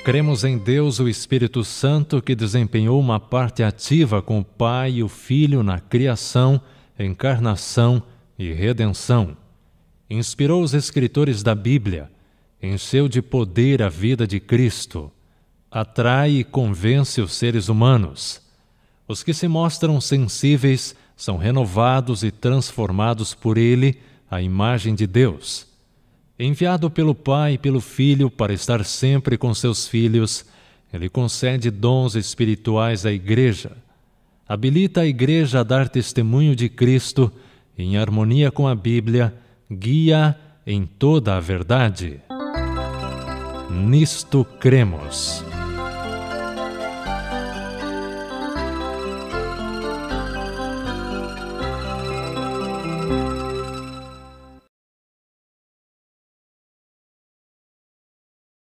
Cremos em Deus, o Espírito Santo, que desempenhou uma parte ativa com o Pai e o Filho na criação, encarnação e redenção. Inspirou os escritores da Bíblia, encheu de poder a vida de Cristo, atrai e convence os seres humanos. Os que se mostram sensíveis são renovados e transformados por Ele à imagem de Deus. Enviado pelo Pai e pelo Filho para estar sempre com seus filhos, Ele concede dons espirituais à Igreja. Habilita a Igreja a dar testemunho de Cristo e, em harmonia com a Bíblia, guia em toda a verdade. Nisto cremos.